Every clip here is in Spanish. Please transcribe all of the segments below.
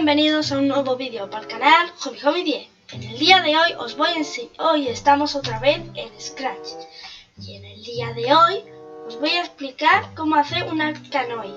bienvenidos a un nuevo vídeo para el canal HobbyHobby10. En el día de hoy os voy a enseñar, hoy estamos otra vez en Scratch. Y en el día de hoy os voy a explicar cómo hacer una canoe.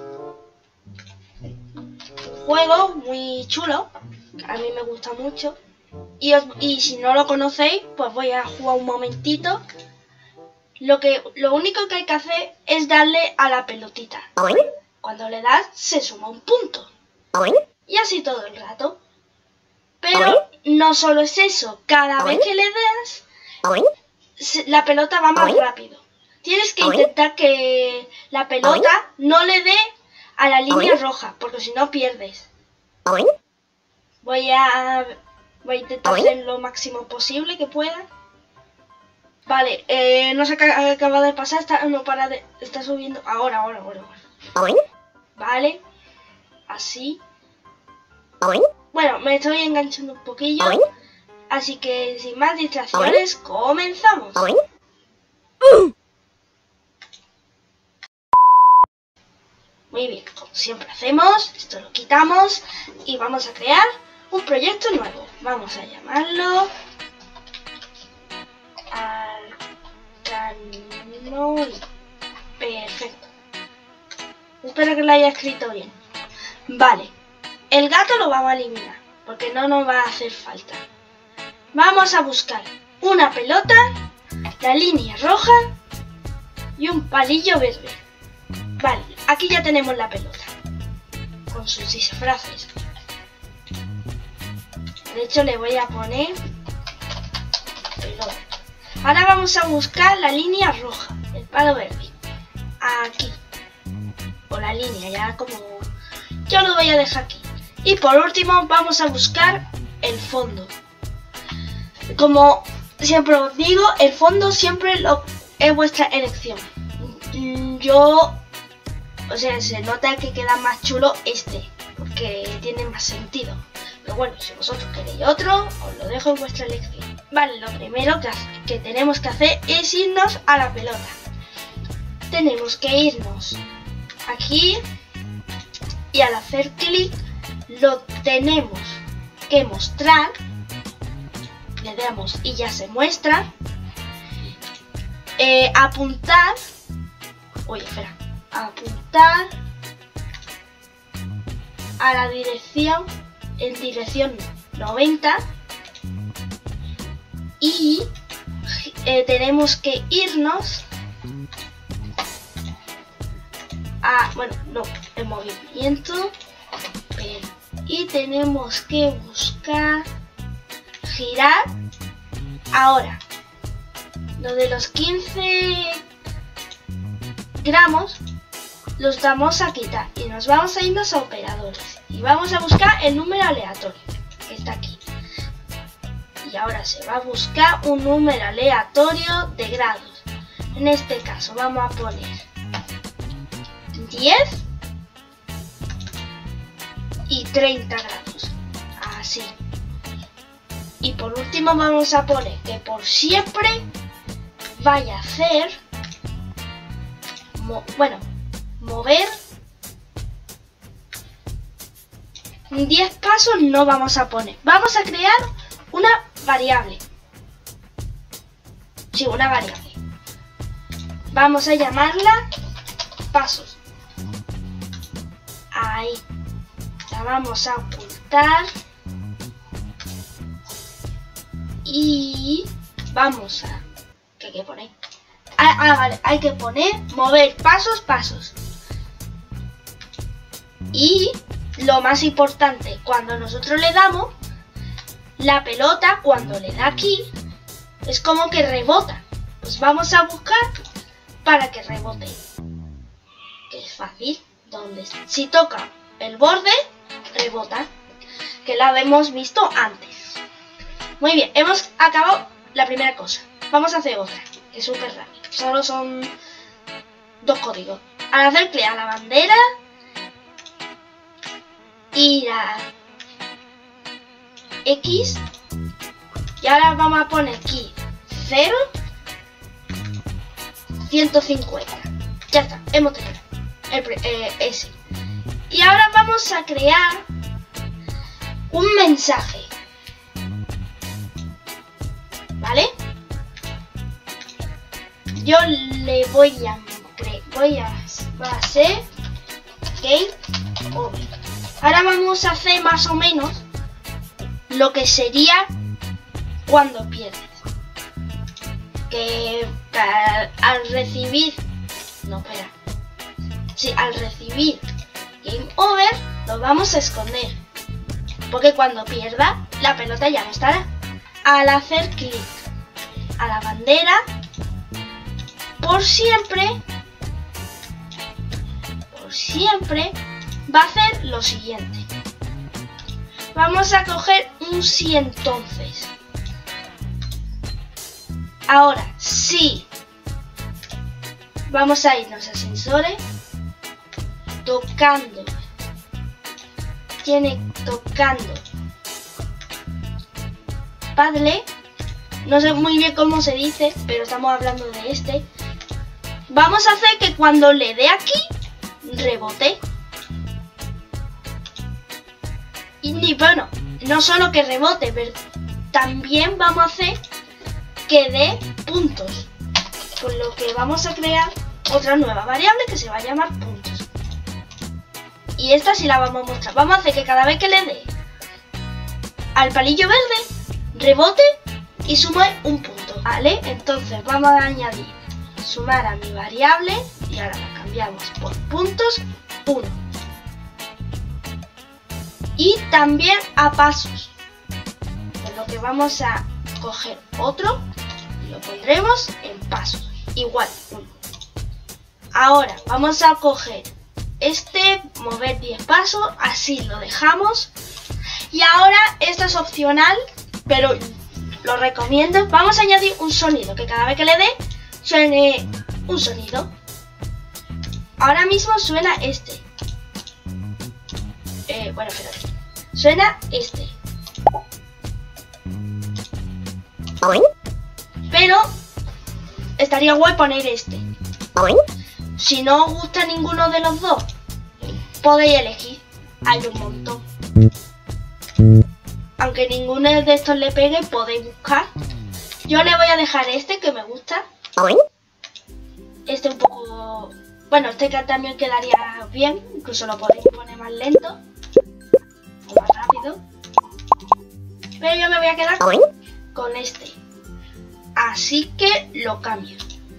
Un juego muy chulo, a mí me gusta mucho. Y si no lo conocéis, pues voy a jugar un momentito. Lo único que hay que hacer es darle a la pelotita. Cuando le das, se suma un punto. Y así todo el rato. Pero no solo es eso. Cada vez que le das, la pelota va más rápido. Tienes que intentar que la pelota no le dé a la línea roja, porque si no pierdes. Voy a intentar hacer lo máximo posible que pueda. Vale, no se acaba de pasar, está subiendo. Ahora. Vale, así. Bueno, me estoy enganchando un poquillo. Así que sin más distracciones, comenzamos. Muy bien, como siempre hacemos, esto lo quitamos y vamos a crear un proyecto nuevo. Vamos a llamarlo Canoe. Perfecto. Espero que lo haya escrito bien. Vale, el gato lo vamos a eliminar porque no nos va a hacer falta. Vamos a buscar una pelota, la línea roja y un palillo verde. Vale, aquí ya tenemos la pelota con sus disfraces. De hecho, le voy a poner pelota. Ahora vamos a buscar la línea roja, el palo verde. Aquí. O la línea, ya como... Yo lo voy a dejar aquí. Y por último vamos a buscar el fondo. Como siempre os digo, el fondo siempre es vuestra elección. O sea, se nota que queda más chulo porque tiene más sentido. Pero bueno, si vosotros queréis otro, os lo dejo en vuestra elección. Vale, lo primero que tenemos que hacer es irnos a la pelota. Tenemos que irnos aquí y al hacer clic lo tenemos que mostrar. Le damos y ya se muestra. Apuntar. Oye, espera. Apuntar a la dirección, en dirección 90. Y tenemos que irnos a, el movimiento. Y tenemos que buscar girar. Ahora, lo de los 15 gramos los vamos a quitar y nos vamos a irnos a operadores y vamos a buscar el número aleatorio que está aquí. Y ahora se va a buscar un número aleatorio de grados. En este caso vamos a poner 10 y 30 grados. Así. Y por último vamos a poner que por siempre vaya a hacer... mover 10 pasos no vamos a poner. Vamos a crear una variable. Sí, una variable. Vamos a llamarla pasos. Ahí. La vamos a ocultar. Y vamos a... ¿Qué hay que poner? Vale, hay que poner mover pasos. Y lo más importante, cuando nosotros le damos, la pelota cuando le da aquí, es como que rebota. Pues vamos a buscar para que rebote. Que es fácil. Si toca el borde, rebota. Que la hemos visto antes. Muy bien, hemos acabado la primera cosa. Vamos a hacer otra, que es súper rápido. Solo son 2 códigos. Al hacer clic a la bandera, ir a X. Y ahora vamos a poner aquí 0, 150. Ya está, hemos terminado ese. Y ahora vamos a crear mensaje. ¿Vale? Yo le voy a hacer game over. Ahora vamos a hacer más o menos lo que sería cuando pierdes. Que al recibir... No, espera. Sí, al recibir game over lo vamos a esconder. Porque cuando pierda, la pelota ya no estará. Al hacer clic a la bandera, por siempre va a hacer lo siguiente. Vamos a coger un sí entonces. Ahora sí. Vamos a irnos a sensores. Tocando. Tocando. Paddle. No sé muy bien cómo se dice, pero estamos hablando de este. Vamos a hacer que cuando le dé aquí, rebote. Y bueno, no solo que rebote, pero también vamos a hacer que dé puntos. Por lo que vamos a crear otra nueva variable que se va a llamar puntos. Y esta sí la vamos a mostrar. Vamos a hacer que cada vez que le dé al palillo verde, rebote y sume un punto. ¿Vale? Entonces vamos a añadir sumar a mi variable y ahora la cambiamos por puntos 1. Y también a pasos. Por lo que vamos a coger otro y lo pondremos en pasos. Igual 1. Ahora vamos a coger este, mover 10 pasos, así lo dejamos. Y ahora esto es opcional, pero lo recomiendo. Vamos a añadir un sonido, que cada vez que le dé suene un sonido. Ahora mismo suena este. Bueno, espérate. Suena este. Pero estaría guay poner este. Si no os gusta ninguno de los dos, podéis elegir. Hay un montón. Aunque ninguno de estos le pegue, podéis buscar. Yo le voy a dejar este que me gusta. Este un poco... Bueno, este que también quedaría bien. Incluso lo podéis poner más lento o más rápido. Pero yo me voy a quedar con este. Así que lo cambio.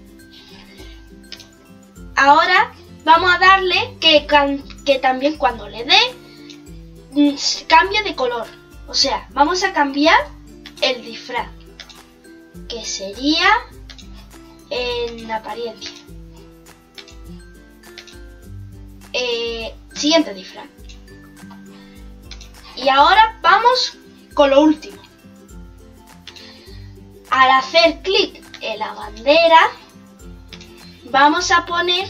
Ahora vamos a darle que también cuando le dé cambie de color. O sea, vamos a cambiar el disfraz, que sería en apariencia. Siguiente disfraz. Y ahora vamos con lo último. Al hacer clic en la bandera, vamos a poner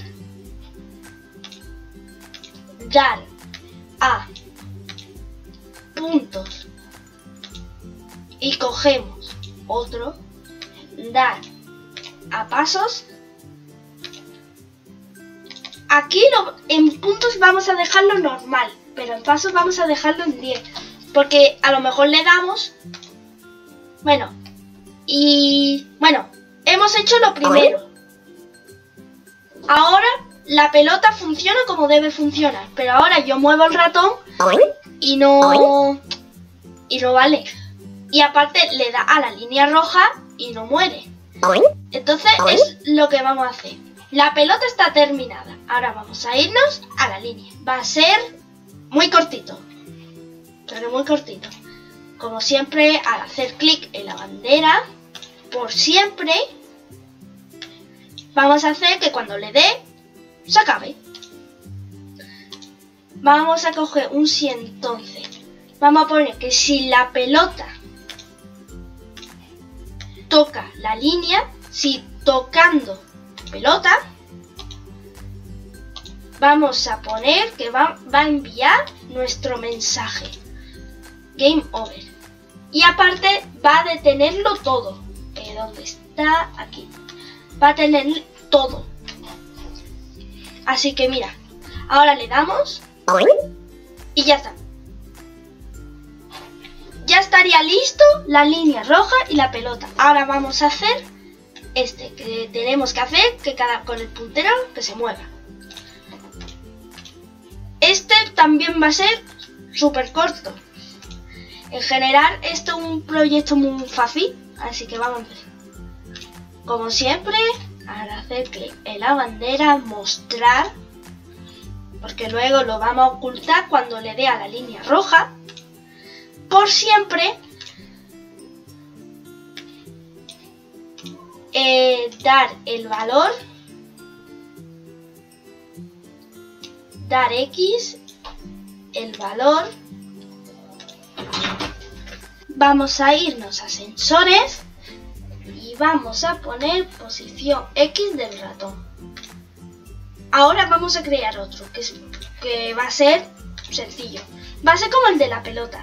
dar a puntos y cogemos otro, dar a pasos. Aquí en puntos vamos a dejarlo normal, pero en pasos vamos a dejarlo en 10, porque a lo mejor le damos, bueno, hemos hecho lo primero. Ahora la pelota funciona como debe funcionar, pero ahora yo muevo el ratón y no vale. Y aparte le da a la línea roja y no muere. Entonces es lo que vamos a hacer. La pelota está terminada. Ahora vamos a irnos a la línea. Va a ser muy cortito, pero muy cortito. Como siempre, al hacer clic en la bandera, por siempre, vamos a hacer que cuando le dé, se acabe. Vamos a coger un sí entonces. Vamos a poner que si la pelota toca la línea, si tocando pelota, vamos a poner que va a enviar nuestro mensaje. Game over. Y aparte va a detenerlo todo. ¿Dónde está? Aquí. Va a tener todo. Así que mira, ahora le damos y ya está. ya estaría listo la línea roja y la pelota. Ahora vamos a hacer que tenemos que hacer que con el puntero que se mueva. Este también va a ser súper corto. En general, esto es un proyecto muy fácil, así que vamos a ver. Como siempre, al hacer clic en la bandera, mostrar, porque luego lo vamos a ocultar cuando le dé a la línea roja. Por siempre, dar el valor, dar X, el valor. Vamos a irnos a sensores y vamos a poner posición X del ratón. Ahora vamos a crear otro que va a ser sencillo. Va a ser como el de la pelota.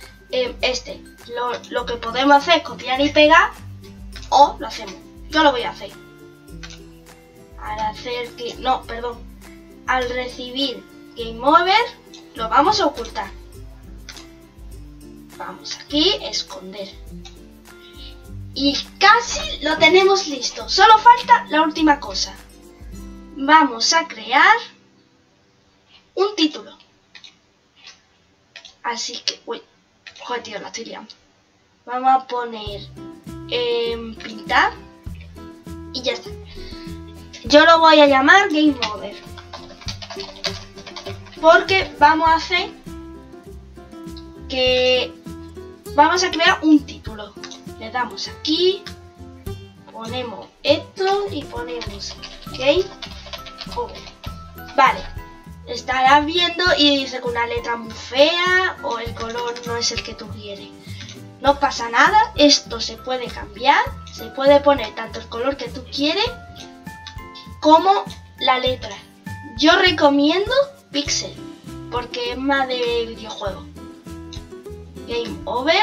Lo que podemos hacer es copiar y pegar, o lo hacemos. Yo lo voy a hacer. Al recibir Game Over, lo vamos a ocultar. Vamos aquí, esconder. Y casi lo tenemos listo. Solo falta la última cosa. Vamos a crear un título. Así que... Uy, joder, tío, la estoy liando. Vamos a poner pintar y ya está. Yo lo voy a llamar Game Over, porque vamos a hacer que vamos a crear un título. Le damos aquí, ponemos esto y ponemos Game Over. Vale, estarás viendo y dice que una letra muy fea o el color no es el que tú quieres. No pasa nada, esto se puede cambiar, se puede poner tanto el color que tú quieres como la letra. Yo recomiendo Pixel porque es más de videojuego. Game Over.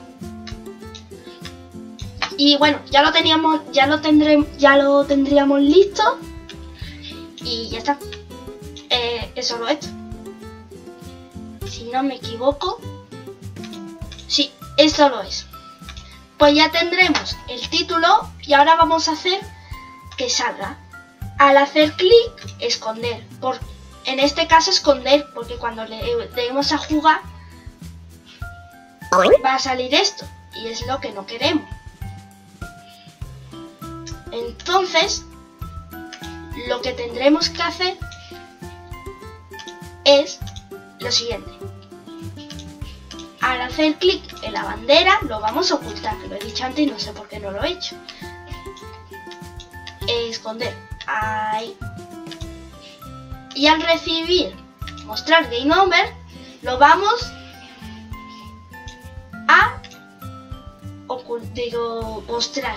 Y bueno, ya lo tendríamos listo y ya está. Eso lo he hecho. Si no me equivoco, sí, eso lo es. Pues ya tendremos el título y ahora vamos a hacer que salga. Al hacer clic, esconder. En este caso esconder, porque cuando le demos a jugar va a salir esto y es lo que no queremos. Entonces, lo que tendremos que hacer es lo siguiente. Al hacer clic en la bandera lo vamos a ocultar, lo he dicho antes y no sé por qué no lo he hecho. Esconder, ahí. Y al recibir mostrar Game Over lo vamos a mostrar.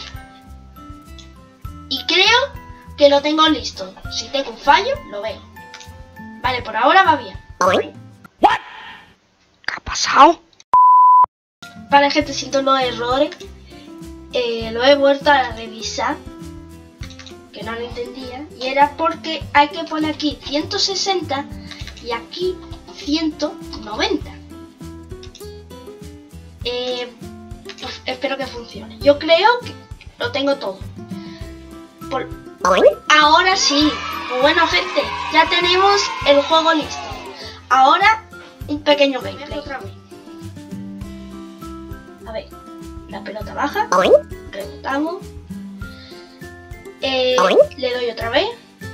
Y creo que lo tengo listo. Si tengo un fallo, lo veo. Vale, por ahora va bien. ¿Qué ha pasado? Vale, gente, siento los errores. Lo he vuelto a revisar, que no lo entendía. Y era porque hay que poner aquí 160 y aquí 190. Pues espero que funcione. Yo creo que lo tengo todo. Ahora sí. Pues bueno, gente, ya tenemos el juego listo. Ahora un pequeño gameplay. A ver, la pelota baja, rebotamos, le doy otra vez.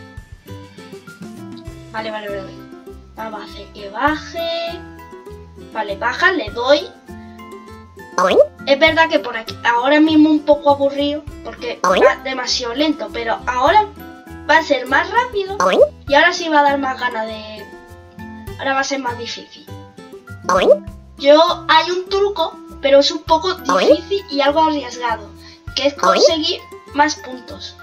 Vale. Vamos a hacer que baje. Vale, baja, le doy. Es verdad que por aquí ahora mismo un poco aburrido porque va demasiado lento, pero ahora va a ser más rápido y ahora sí va a dar más ganas de... Ahora va a ser más difícil. Hay un truco, pero es un poco difícil y algo arriesgado, que es conseguir más puntos.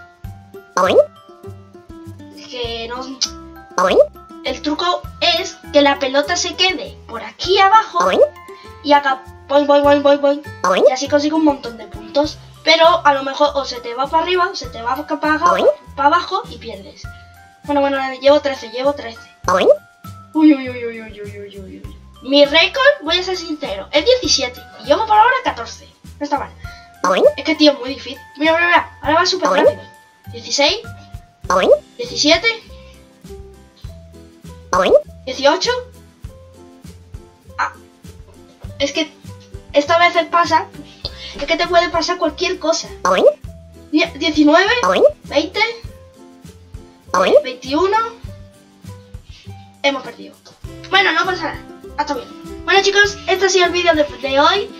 El truco es que la pelota se quede por aquí abajo y haga voy. Y así consigo un montón de puntos. Pero a lo mejor o se te va para arriba o se te va para abajo y pierdes. Bueno, llevo 13. Uy. Mi récord, voy a ser sincero, es 17. Y llevo por ahora 14. No está mal. Es que, tío, es muy difícil. Mira, mira, mira. Ahora va súper rápido. 16. 17. 18. Ah. Es que esta veces pasa. Es que te puede pasar cualquier cosa. 19. 20. 21. Hemos perdido. Bueno, no pasa nada. Hasta bien. Bueno, chicos, este ha sido el vídeo de hoy.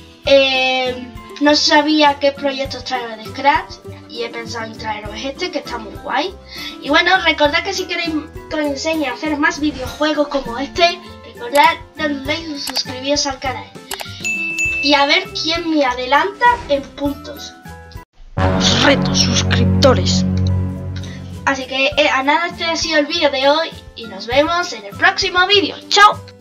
No sabía qué proyectos traer de Scratch y he pensado en traeros este, que está muy guay. Y bueno, recordad que si queréis que os enseñe a hacer más videojuegos como este, recordad darle like y suscribiros al canal. Y a ver quién me adelanta en puntos. Os reto, suscriptores. Así que a nada, este ha sido el vídeo de hoy y nos vemos en el próximo vídeo. ¡Chao!